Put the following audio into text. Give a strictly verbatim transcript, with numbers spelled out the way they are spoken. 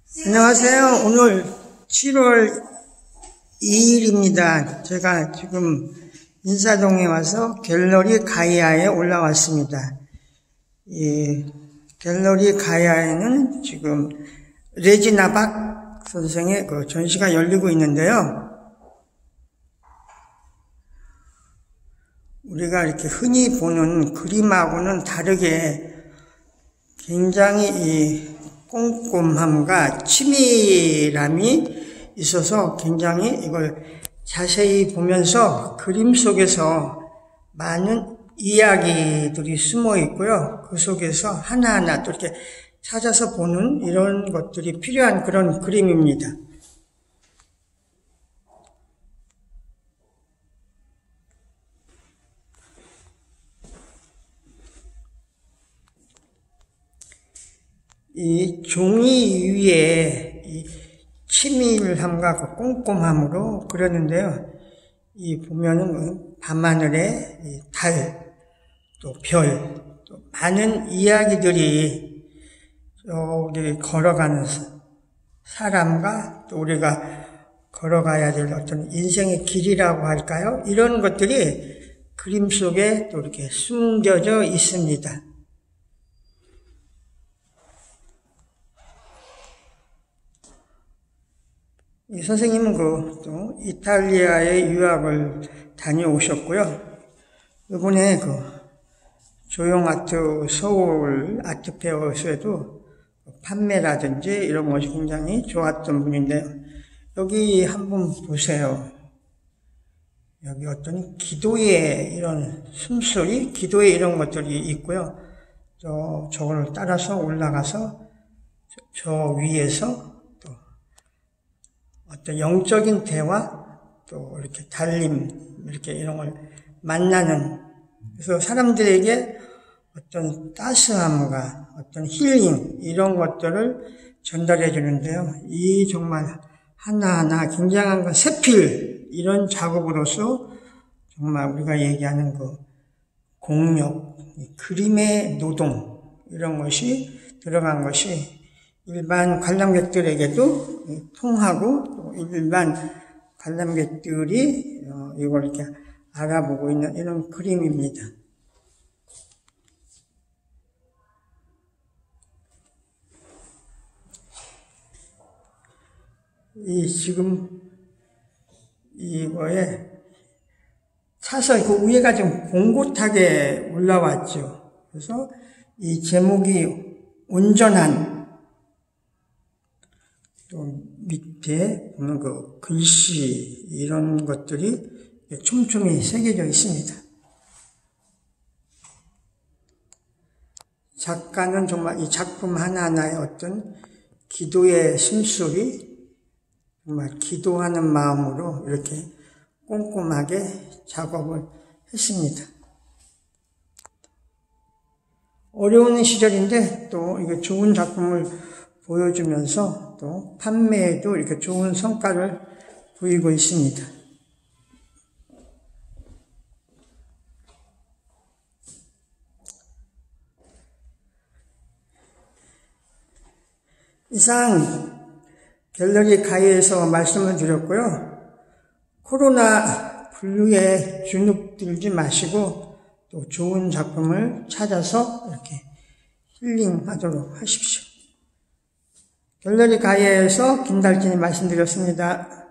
안녕하세요. 오늘 칠월 이일입니다. 제가 지금 인사동에 와서 갤러리 가이아에 올라왔습니다. 이 갤러리 가이아에는 지금 레지나 박 선생의 그 전시가 열리고 있는데요. 우리가 이렇게 흔히 보는 그림하고는 다르게 굉장히 이 꼼꼼함과 치밀함이 있어서 굉장히 이걸 자세히 보면서 그림 속에서 많은 이야기들이 숨어 있고요. 그 속에서 하나하나 또 이렇게 찾아서 보는 이런 것들이 필요한 그런 그림입니다. 이 종이 위에 이 치밀함과 그 꼼꼼함으로 그렸는데요. 이 보면은 밤하늘에 달, 또 별, 또 많은 이야기들이 여기 걸어가는 사람과 또 우리가 걸어가야 될 어떤 인생의 길이라고 할까요? 이런 것들이 그림 속에 또 이렇게 숨겨져 있습니다. 이 선생님은 그, 또, 이탈리아에 유학을 다녀오셨고요. 이번에 그, 조용아트 서울 아트페어에서도 판매라든지 이런 것이 굉장히 좋았던 분인데요. 여기 한번 보세요. 여기 어떤 기도의 이런 숨소리, 기도의 이런 것들이 있고요. 저, 저걸 따라서 올라가서 저, 저 위에서 어떤 영적인 대화, 또 이렇게 달림, 이렇게 이런 걸 만나는, 그래서 사람들에게 어떤 따스함과 어떤 힐링, 이런 것들을 전달해 주는데요. 이 정말 하나하나 굉장한 건 세필, 이런 작업으로서 정말 우리가 얘기하는 그 공력, 그림의 노동, 이런 것이 들어간 것이 일반 관람객들에게도 통하고 일반 관람객들이 이걸 이렇게 알아보고 있는 이런 그림입니다. 이 지금 이거에 차서 그 위에가 지금 봉고타게 올라왔죠. 그래서 이 제목이 온전한, 또 밑에 보면 그 글씨 이런 것들이 촘촘히 새겨져 있습니다. 작가는 정말 이 작품 하나하나의 어떤 기도의 숨소리, 정말 기도하는 마음으로 이렇게 꼼꼼하게 작업을 했습니다. 어려운 시절인데 또 이게 좋은 작품을 보여주면서 또 판매에도 이렇게 좋은 성과를 보이고 있습니다. 이상 갤러리 가이아에서 말씀을 드렸고요. 코로나 블루에 주눅들지 마시고 또 좋은 작품을 찾아서 이렇게 힐링하도록 하십시오. 갤러리 가이아에서 김달진이 말씀드렸습니다.